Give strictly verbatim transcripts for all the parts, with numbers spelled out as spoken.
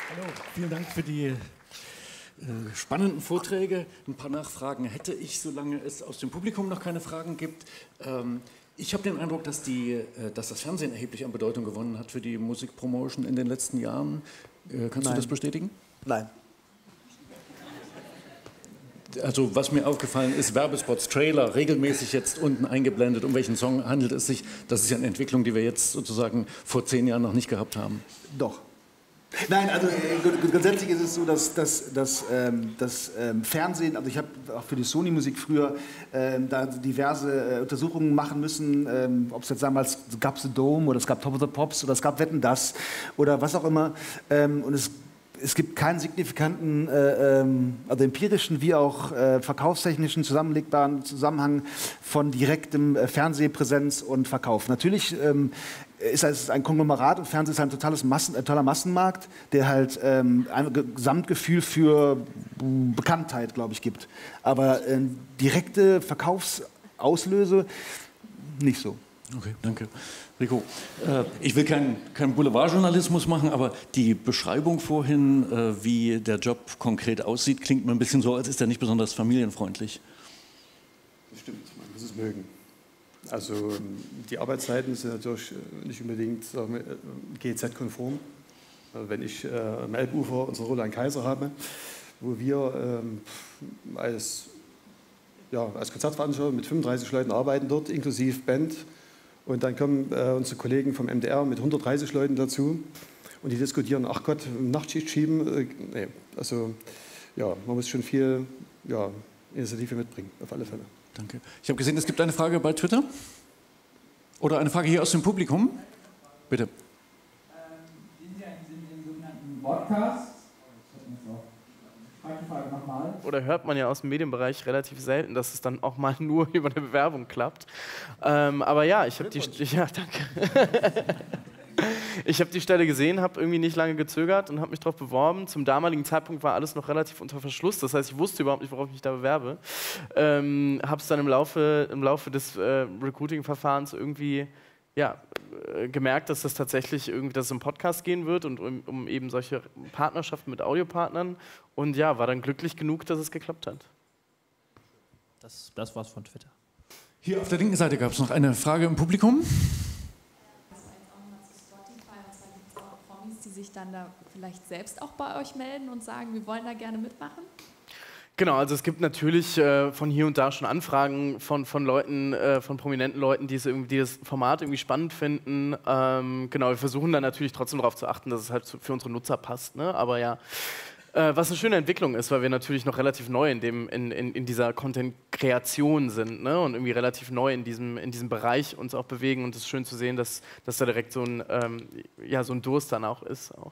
Hallo, vielen Dank für die äh, spannenden Vorträge. Ein paar Nachfragen hätte ich, solange es aus dem Publikum noch keine Fragen gibt. Ähm, ich habe den Eindruck, dass, die, äh, dass das Fernsehen erheblich an Bedeutung gewonnen hat für die Musikpromotion in den letzten Jahren. Äh, kannst Nein. du das bestätigen? Nein. Also was mir aufgefallen ist, Werbespots, Trailer, regelmäßig jetzt unten eingeblendet, um welchen Song handelt es sich. Das ist ja eine Entwicklung, die wir jetzt sozusagen vor zehn Jahren noch nicht gehabt haben. Doch. Nein, also äh, grundsätzlich ist es so, dass, dass, dass ähm, das ähm, Fernsehen, also ich habe auch für die Sony-Musik früher ähm, da diverse äh, Untersuchungen machen müssen, ähm, ob es jetzt damals gab es The Dome oder es gab Top of the Pops oder es gab Wetten, das oder was auch immer. Ähm, und es Es gibt keinen signifikanten, äh, ähm, also empirischen wie auch äh, verkaufstechnischen zusammenlegbaren Zusammenhang von direktem äh, Fernsehpräsenz und Verkauf. Natürlich ähm, ist es ein Konglomerat und Fernsehen ist ein totales Massen, ein toller Massenmarkt, der halt ähm, ein Gesamtgefühl für äh, Bekanntheit, glaube ich, gibt. Aber äh, direkte Verkaufsauslöse nicht so. Okay, danke. Rico, äh, ich will keinen kein Boulevardjournalismus machen, aber die Beschreibung vorhin, äh, wie der Job konkret aussieht, klingt mir ein bisschen so, als ist er nicht besonders familienfreundlich. Das stimmt, man muss es mögen. Also die Arbeitszeiten sind natürlich nicht unbedingt G E Z-konform. Wenn ich äh, am Elbufer unsere Roland Kaiser habe, wo wir ähm, als, ja, als Konzertveranstalter mit fünfunddreißig Leuten arbeiten dort, inklusive Band, und dann kommen äh, unsere Kollegen vom M D R mit hundertdreißig Leuten dazu und die diskutieren, ach Gott, Nachtschicht schieben. Äh, nee. Also ja, man muss schon viel ja, Initiative mitbringen, auf alle Fälle. Danke. Ich habe gesehen, es gibt eine Frage bei Twitter. Oder eine Frage hier aus dem Publikum. Bitte. Ähm, sind Sie in den sogenannten Podcasts? Oder hört man ja aus dem Medienbereich relativ selten, dass es dann auch mal nur über eine Bewerbung klappt. Ähm, aber ja, ich habe die, ja, danke. Ich habe die Stelle gesehen, habe irgendwie nicht lange gezögert und habe mich darauf beworben. Zum damaligen Zeitpunkt war alles noch relativ unter Verschluss. Das heißt, ich wusste überhaupt nicht, worauf ich mich da bewerbe. Ähm, habe es dann im Laufe, im Laufe des äh, Recruiting-Verfahrens irgendwie ja, äh, gemerkt, dass das tatsächlich irgendwie, dass es um Podcast gehen wird und um, um eben solche Partnerschaften mit Audiopartnern. Und ja, war dann glücklich genug, dass es geklappt hat. Das, das war's von Twitter. Hier auf der linken Seite gab es noch eine Frage im Publikum. Die sich dann da vielleicht selbst auch bei euch melden und sagen, wir wollen da gerne mitmachen? Genau, also es gibt natürlich äh, von hier und da schon Anfragen von, von Leuten, äh, von prominenten Leuten, die, es irgendwie, die das Format irgendwie spannend finden. Ähm, genau, wir versuchen dann natürlich trotzdem darauf zu achten, dass es halt für unsere Nutzer passt. Ne? Aber ja, äh, was eine schöne Entwicklung ist, weil wir natürlich noch relativ neu in, dem, in, in, in dieser Content-Kreation sind, ne? Und irgendwie relativ neu in diesem, in diesem Bereich uns auch bewegen. Und es ist schön zu sehen, dass, dass da direkt so ein, ähm, ja, so ein Durst dann auch ist. Auch.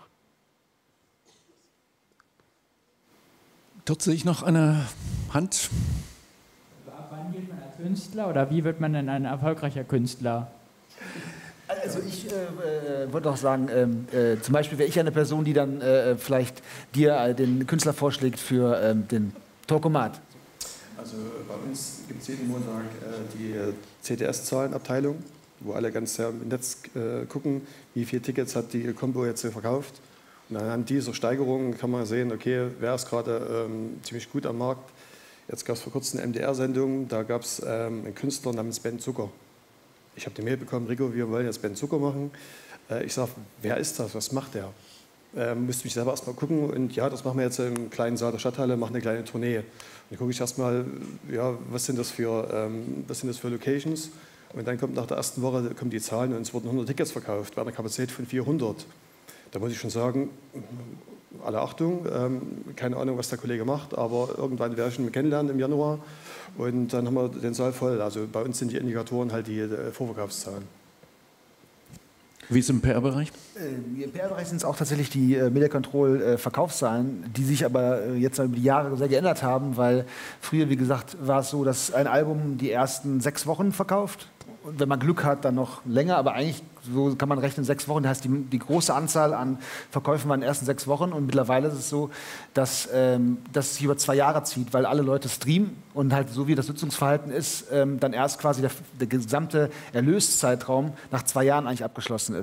Dort sehe ich noch eine Hand. Ab wann geht man als Künstler oder wie wird man denn ein erfolgreicher Künstler? Also ich äh, äh, würde auch sagen, ähm, äh, zum Beispiel wäre ich eine Person, die dann äh, vielleicht dir äh, den Künstler vorschlägt für ähm, den Talkomat. Also bei uns gibt es jeden Montag äh, die C D S-Zahlenabteilung, wo alle ganz sehr im Netz äh, gucken, wie viele Tickets hat die Combo jetzt verkauft. Und anhand dieser Steigerungen kann man sehen, okay, wer ist gerade ähm, ziemlich gut am Markt. Jetzt gab es vor kurzem eine M D R-Sendung, da gab es ähm, einen Künstler namens Ben Zucker. Ich habe die Mail bekommen, Rico, wir wollen jetzt Ben Zucker machen. Äh, ich sage, wer ist das, was macht der? Ähm, musste mich selber erstmal gucken und ja, das machen wir jetzt im kleinen Saal der Stadthalle, machen eine kleine Tournee. Und dann gucke ich erstmal, ja, was sind das für, ähm, was sind das für Locations? Und dann kommt nach der ersten Woche kommen die Zahlen und es wurden hundert Tickets verkauft bei einer Kapazität von vierhundert. Da muss ich schon sagen, alle Achtung, ähm, keine Ahnung, was der Kollege macht, aber irgendwann werde ich ihn kennenlernen im Januar und dann haben wir den Saal voll. Also bei uns sind die Indikatoren halt die äh, Vorverkaufszahlen. Wie ist es im P R-Bereich? Äh, Im P R-Bereich sind es auch tatsächlich die äh, Media Control äh, Verkaufszahlen, die sich aber äh, jetzt über die Jahre sehr geändert haben, weil früher, wie gesagt, war es so, dass ein Album die ersten sechs Wochen verkauft. Und wenn man Glück hat, dann noch länger, aber eigentlich so kann man rechnen, sechs Wochen. Das heißt, die, die große Anzahl an Verkäufen war in den ersten sechs Wochen. Und mittlerweile ist es so, dass ähm, das sich über zwei Jahre zieht, weil alle Leute streamen und halt so wie das Nutzungsverhalten ist, ähm, dann erst quasi der, der gesamte Erlöszeitraum nach zwei Jahren eigentlich abgeschlossen ist.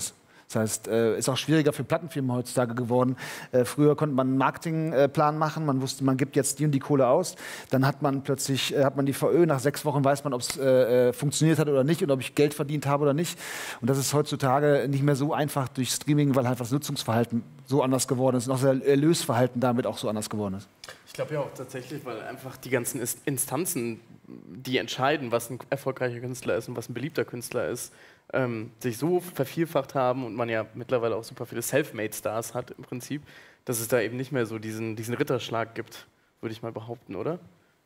Das heißt, äh, ist auch schwieriger für Plattenfirmen heutzutage geworden. Äh, früher konnte man einen Marketingplan äh, machen, man wusste, man gibt jetzt die und die Kohle aus. Dann hat man plötzlich, äh, hat man die V Ö, nach sechs Wochen weiß man, ob es äh, funktioniert hat oder nicht und ob ich Geld verdient habe oder nicht. Und das ist heutzutage nicht mehr so einfach durch Streaming, weil halt das Nutzungsverhalten so anders geworden ist und auch das Erlösverhalten damit auch so anders geworden ist. Ich glaube ja auch tatsächlich, weil einfach die ganzen Instanzen, die entscheiden, was ein erfolgreicher Künstler ist und was ein beliebter Künstler ist, ähm, sich so vervielfacht haben und man ja mittlerweile auch super viele Selfmade-Stars hat im Prinzip, dass es da eben nicht mehr so diesen, diesen Ritterschlag gibt, würde ich mal behaupten, oder?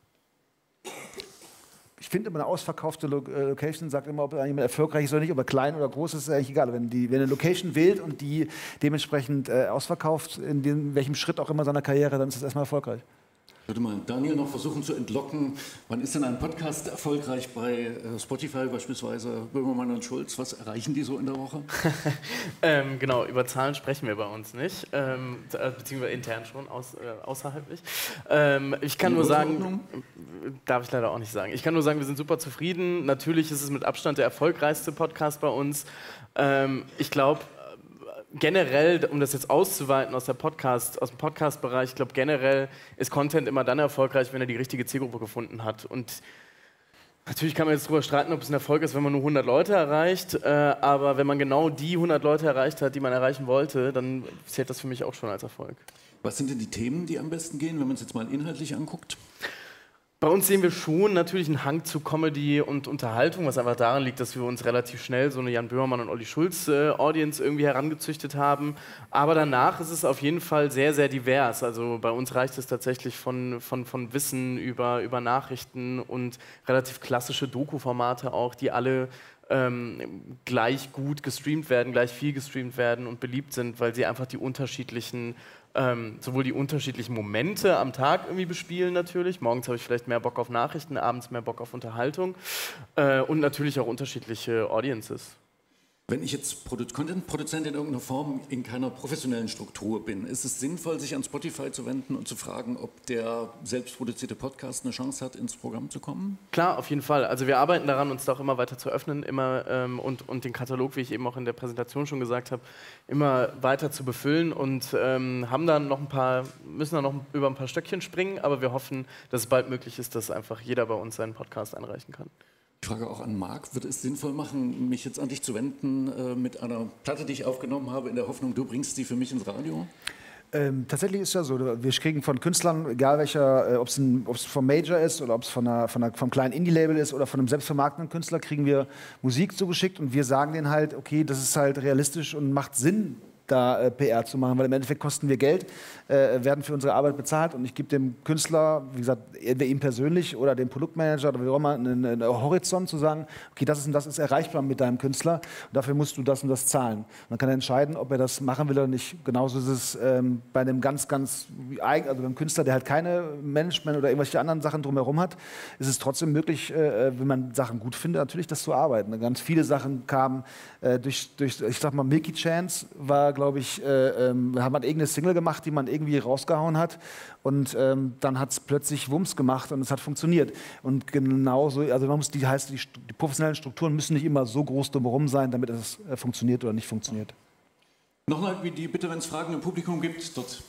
Ich finde immer eine ausverkaufte Lo äh, Location, sagt immer, ob jemand erfolgreich ist oder nicht, ob er klein oder groß ist, ist eigentlich egal. Wenn, die, wenn eine Location wählt und die dementsprechend äh, ausverkauft, in dem, welchem Schritt auch immer seiner Karriere, dann ist das erstmal erfolgreich. Ich würde mal Daniel noch versuchen zu entlocken. Wann ist denn ein Podcast erfolgreich bei äh, Spotify beispielsweise, Böhmermann und Schulz? Was erreichen die so in der Woche? ähm, genau, über Zahlen sprechen wir bei uns nicht, ähm, beziehungsweise intern schon, aus, äh, außerhalb nicht. Ähm, ich kann nur sagen, darf ich leider auch nicht sagen. Ich kann nur sagen, wir sind super zufrieden. Natürlich ist es mit Abstand der erfolgreichste Podcast bei uns. Ähm, ich glaube, generell, um das jetzt auszuweiten aus, der Podcast, aus dem Podcast-Bereich, ich glaube generell ist Content immer dann erfolgreich, wenn er die richtige Zielgruppe gefunden hat. Und natürlich kann man jetzt darüber streiten, ob es ein Erfolg ist, wenn man nur hundert Leute erreicht, äh, aber wenn man genau die hundert Leute erreicht hat, die man erreichen wollte, dann zählt das für mich auch schon als Erfolg. Was sind denn die Themen, die am besten gehen, wenn man es jetzt mal inhaltlich anguckt? Bei uns sehen wir schon natürlich einen Hang zu Comedy und Unterhaltung, was einfach daran liegt, dass wir uns relativ schnell so eine Jan Böhmermann und Olli Schulz äh, Audience irgendwie herangezüchtet haben. Aber danach ist es auf jeden Fall sehr, sehr divers. Also bei uns reicht es tatsächlich von, von, von Wissen über, über Nachrichten und relativ klassische Doku-Formate auch, die alle ähm, gleich gut gestreamt werden, gleich viel gestreamt werden und beliebt sind, weil sie einfach die unterschiedlichen Ähm, sowohl die unterschiedlichen Momente am Tag irgendwie bespielen natürlich. Morgens habe ich vielleicht mehr Bock auf Nachrichten, abends mehr Bock auf Unterhaltung äh, und natürlich auch unterschiedliche Audiences. Wenn ich jetzt Produ- Content-Produzent in irgendeiner Form in keiner professionellen Struktur bin, ist es sinnvoll, sich an Spotify zu wenden und zu fragen, ob der selbstproduzierte Podcast eine Chance hat, ins Programm zu kommen? Klar, auf jeden Fall. Also wir arbeiten daran, uns da auch immer weiter zu öffnen immer, ähm, und, und den Katalog, wie ich eben auch in der Präsentation schon gesagt habe, immer weiter zu befüllen und ähm, haben dann noch ein paar, müssen dann noch über ein paar Stöckchen springen, aber wir hoffen, dass es bald möglich ist, dass einfach jeder bei uns seinen Podcast einreichen kann. Ich frage auch an Marc, wird es sinnvoll machen, mich jetzt an dich zu wenden äh, mit einer Platte, die ich aufgenommen habe, in der Hoffnung, du bringst die für mich ins Radio? Ähm, tatsächlich ist ja so, wir kriegen von Künstlern, egal welcher, äh, ob es vom Major ist oder ob es von einer, von einer, vom kleinen Indie-Label ist oder von einem selbstvermarktenden Künstler, kriegen wir Musik zugeschickt und wir sagen denen halt, okay, das ist halt realistisch und macht Sinn, da äh, P R zu machen, weil im Endeffekt kosten wir Geld, äh, werden für unsere Arbeit bezahlt und ich gebe dem Künstler, wie gesagt, entweder ihm persönlich oder dem Produktmanager oder wie auch immer, einen, einen Horizont zu sagen, okay, das ist und das ist erreichbar mit deinem Künstler und dafür musst du das und das zahlen. Und dann kann er entscheiden, ob er das machen will oder nicht. Genauso ist es ähm, bei einem ganz, ganz, also beim Künstler, der halt keine Management oder irgendwelche anderen Sachen drumherum hat, ist es trotzdem möglich, äh, wenn man Sachen gut findet, natürlich das zu arbeiten. Ganz viele Sachen kamen äh, durch, durch, ich sag mal, Milky Chance war, glaube ich, äh, ähm, hat man irgendeine Single gemacht, die man irgendwie rausgehauen hat und ähm, dann hat es plötzlich Wumms gemacht und es hat funktioniert. Und genauso, also man muss, die heißt, die, die professionellen Strukturen müssen nicht immer so groß drumherum sein, damit es äh, funktioniert oder nicht funktioniert. Nochmal wie die Bitte, wenn es Fragen im Publikum gibt, dort.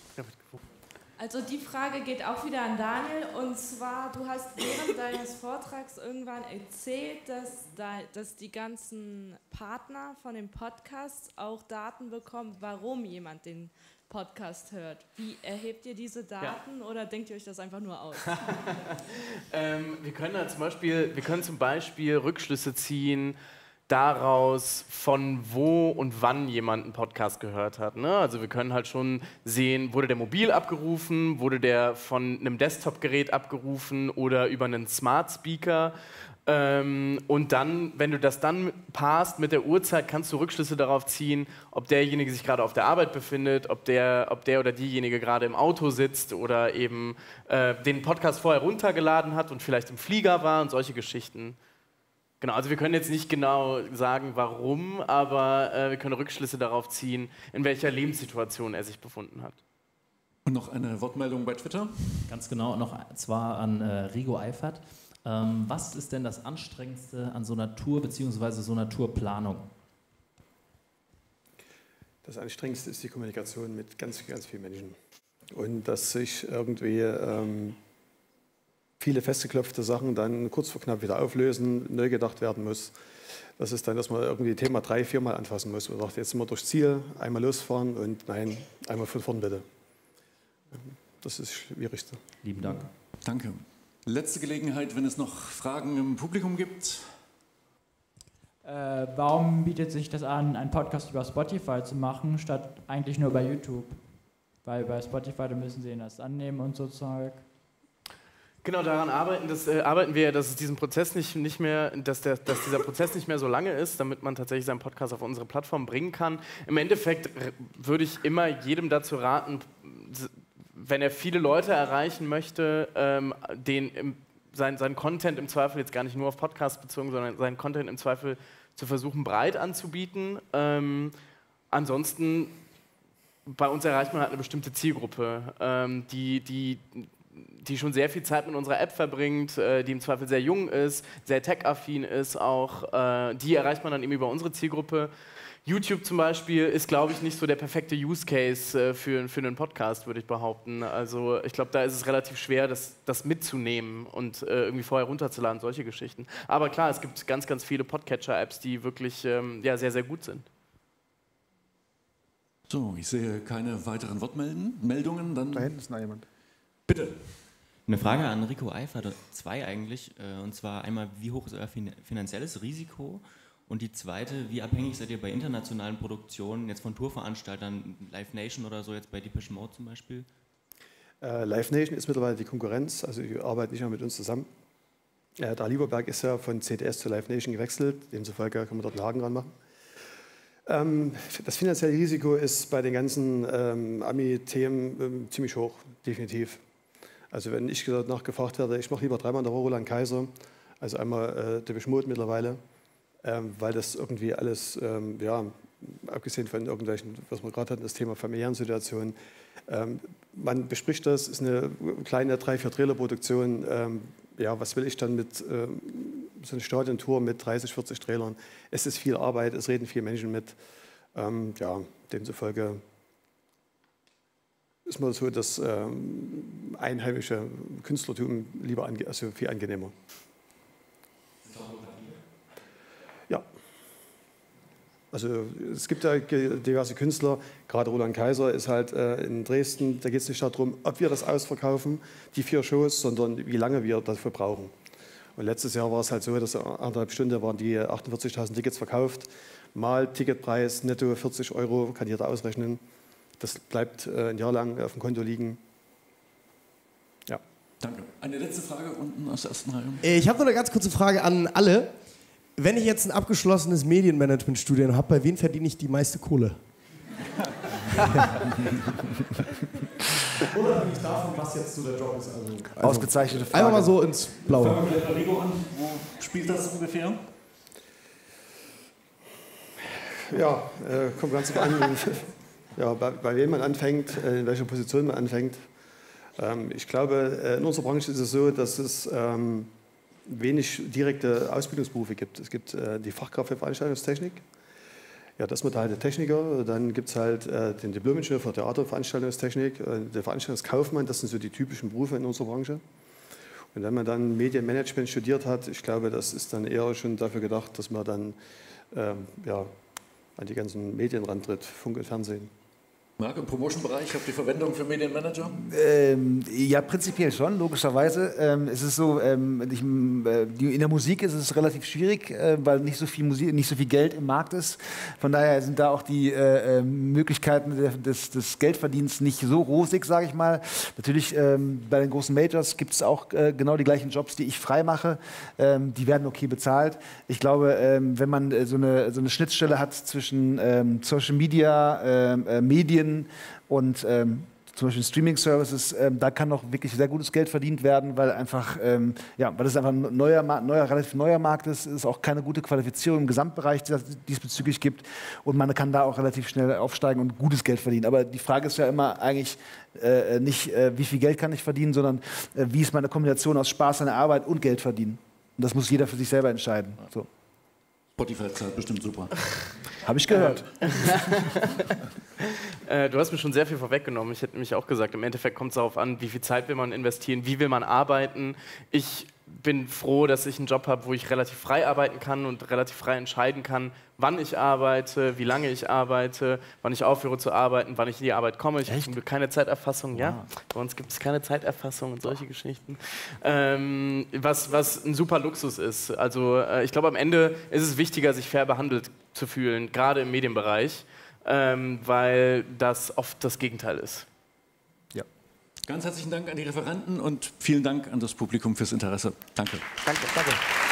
Also die Frage geht auch wieder an Daniel und zwar, du hast während deines Vortrags irgendwann erzählt, dass, da, dass die ganzen Partner von dem Podcast auch Daten bekommen, warum jemand den Podcast hört. Wie erhebt ihr diese Daten ja. oder denkt ihr euch das einfach nur aus? ähm, wir können da zum Beispiel, wir können zum Beispiel Rückschlüsse ziehen daraus, von wo und wann jemand einen Podcast gehört hat. Ne? Also wir können halt schon sehen, wurde der mobil abgerufen, wurde der von einem Desktop-Gerät abgerufen oder über einen Smart Speaker. Ähm, und dann, wenn du das dann passt mit der Uhrzeit, kannst du Rückschlüsse darauf ziehen, ob derjenige sich gerade auf der Arbeit befindet, ob der, ob der oder diejenige gerade im Auto sitzt oder eben äh, den Podcast vorher runtergeladen hat und vielleicht im Flieger war und solche Geschichten. Genau, also wir können jetzt nicht genau sagen, warum, aber äh, wir können Rückschlüsse darauf ziehen, in welcher Lebenssituation er sich befunden hat. Und noch eine Wortmeldung bei Twitter? Ganz genau, noch zwar an äh, Rigo Eifert. Ähm, was ist denn das Anstrengendste an so einer Tour bzw. so einer Tourplanung? Das Anstrengendste ist die Kommunikation mit ganz, ganz vielen Menschen. Und dass sich irgendwie ähm, viele festgeklopfte Sachen dann kurz vor knapp wieder auflösen, neu gedacht werden muss. Das ist dann, dass man irgendwie Thema drei, viermal anfassen muss. Man sagt, jetzt sind wir durchs Ziel, einmal losfahren und nein, einmal von vorn bitte. Das ist das Schwierigste. Lieben Dank. Danke. Letzte Gelegenheit, wenn es noch Fragen im Publikum gibt. Äh, warum bietet sich das an, einen Podcast über Spotify zu machen, statt eigentlich nur bei YouTube? Weil bei Spotify, da müssen sie ihn erst annehmen und so Zeug. Genau, daran arbeiten, das, äh, arbeiten wir, dass es diesen Prozess nicht, nicht mehr, dass, der, dass dieser Prozess nicht mehr so lange ist, damit man tatsächlich seinen Podcast auf unsere Plattform bringen kann. Im Endeffekt würde ich immer jedem dazu raten, wenn er viele Leute erreichen möchte, ähm, den im, sein, sein Content im Zweifel jetzt gar nicht nur auf Podcasts bezogen, sondern seinen Content im Zweifel zu versuchen, breit anzubieten. Ähm, ansonsten, bei uns erreicht man halt eine bestimmte Zielgruppe, ähm, die, die, die schon sehr viel Zeit mit unserer App verbringt, äh, die im Zweifel sehr jung ist, sehr tech-affin ist auch. Äh, die erreicht man dann eben über unsere Zielgruppe. YouTube zum Beispiel ist, glaube ich, nicht so der perfekte Use Case äh, für, für einen Podcast, würde ich behaupten. Also ich glaube, da ist es relativ schwer, das, das mitzunehmen und äh, irgendwie vorher runterzuladen, solche Geschichten. Aber klar, es gibt ganz, ganz viele Podcatcher-Apps, die wirklich ähm, ja, sehr, sehr gut sind. So, ich sehe keine weiteren Wortmeldungen. Dann Da hinten ist noch jemand. bitte. Eine Frage an Rico Eifert, zwei eigentlich. äh, Und zwar einmal, wie hoch ist euer fin- finanzielles Risiko? Und die zweite, wie abhängig seid ihr bei internationalen Produktionen, jetzt von Tourveranstaltern, Live Nation oder so, jetzt bei Depeche Mode zum Beispiel? Äh, Live Nation ist mittlerweile die Konkurrenz, also die arbeiten nicht mehr mit uns zusammen. Äh, der Lieberberg ist ja von C D S zu Live Nation gewechselt, demzufolge kann man dort einen Haken dran machen. Ähm, das finanzielle Risiko ist bei den ganzen ähm, Ami-Themen ähm, ziemlich hoch, definitiv. Also wenn ich nachgefragt werde, ich mache lieber dreimal in der Woche Roland Kaiser, also einmal äh, Depeche Mode mittlerweile, ähm, weil das irgendwie alles, ähm, ja, abgesehen von irgendwelchen, was wir gerade hatten, das Thema familiären Situationen, ähm, man bespricht das, ist eine kleine drei, vier Trailer-Produktion, ähm, ja, was will ich dann mit ähm, so einer Stadiontour mit dreißig, vierzig Trailern? Es ist viel Arbeit, es reden viele Menschen mit, ähm, ja, demzufolge ist man so das ähm, einheimische Künstlertum lieber ange also viel angenehmer. Ja. Also es gibt ja diverse Künstler, gerade Roland Kaiser ist halt äh, in Dresden, da geht es nicht darum, ob wir das ausverkaufen, die vier Shows, sondern wie lange wir dafür brauchen. Und letztes Jahr war es halt so, dass anderthalb Stunden waren die achtundvierzigtausend Tickets verkauft, mal Ticketpreis netto vierzig Euro, kann jeder ausrechnen. Das bleibt äh, ein Jahr lang auf dem Konto liegen. Ja. Danke. Eine letzte Frage unten aus der ersten Reihe. Ich habe noch eine ganz kurze Frage an alle. Wenn ich jetzt ein abgeschlossenes Medienmanagement-Studium habe, bei wem verdiene ich die meiste Kohle? Unabhängig davon, was jetzt so der Job ist. Also, also Ausgezeichnete Frage. Einfach mal so ins Blaue. Fangen wir mit der Rigo an. Wo spielt das ungefähr? Ja, äh, kommt ganz drauf an, ja, bei, bei wem man anfängt, äh, in welcher Position man anfängt. Ähm, ich glaube, äh, in unserer Branche ist es so, dass es ähm, wenig direkte Ausbildungsberufe gibt. Es gibt äh, die Fachkraft für Veranstaltungstechnik. Ja, das ist halt der Techniker. Dann gibt es halt äh, den Diplom-Ingenieur für Theater- und Veranstaltungstechnik, äh, der Veranstaltungskaufmann. Das sind so die typischen Berufe in unserer Branche. Und wenn man dann Medienmanagement studiert hat, ich glaube, das ist dann eher schon dafür gedacht, dass man dann ähm, ja, an die ganzen Medien rantritt, Funk und Fernsehen. Marc, im Promotion-Bereich habt ihr Verwendung für Medienmanager? Ähm, ja, prinzipiell schon, logischerweise. Ähm, es ist so, ähm, ich, äh, die, in der Musik ist es relativ schwierig, äh, weil nicht so viel Musik, nicht so viel Geld im Markt ist. Von daher sind da auch die äh, Möglichkeiten des, des Geldverdienens nicht so rosig, sage ich mal. Natürlich ähm, bei den großen Majors gibt es auch äh, genau die gleichen Jobs, die ich frei mache. Ähm, die werden okay bezahlt. Ich glaube, ähm, wenn man äh, so, eine, so eine Schnittstelle hat zwischen ähm, Social Media, äh, Medien und ähm, zum Beispiel Streaming-Services, ähm, da kann noch wirklich sehr gutes Geld verdient werden, weil einfach, ähm, ja, weil das einfach ein neuer, neuer, relativ neuer Markt ist, es auch keine gute Qualifizierung im Gesamtbereich die diesbezüglich gibt und man kann da auch relativ schnell aufsteigen und gutes Geld verdienen. Aber die Frage ist ja immer eigentlich äh, nicht, äh, wie viel Geld kann ich verdienen, sondern äh, wie ist meine Kombination aus Spaß an der Arbeit und Geld verdienen. Und das muss jeder für sich selber entscheiden. So. Spotify zahlt bestimmt super. Habe ich gehört. Äh, du hast mir schon sehr viel vorweggenommen. Ich hätte nämlich auch gesagt, im Endeffekt kommt es darauf an, wie viel Zeit will man investieren, wie will man arbeiten. Ich bin froh, dass ich einen Job habe, wo ich relativ frei arbeiten kann und relativ frei entscheiden kann, wann ich arbeite, wie lange ich arbeite, wann ich aufhöre zu arbeiten, wann ich in die Arbeit komme. Ich habe keine Zeiterfassung, wow. ja. Bei uns gibt es keine Zeiterfassung und solche Geschichten. Ähm, was, was ein super Luxus ist. Also äh, ich glaube, am Ende ist es wichtiger, sich fair behandelt zu fühlen, gerade im Medienbereich, ähm, weil das oft das Gegenteil ist. Ja. Ganz herzlichen Dank an die Referenten und vielen Dank an das Publikum fürs Interesse. Danke. Danke, danke.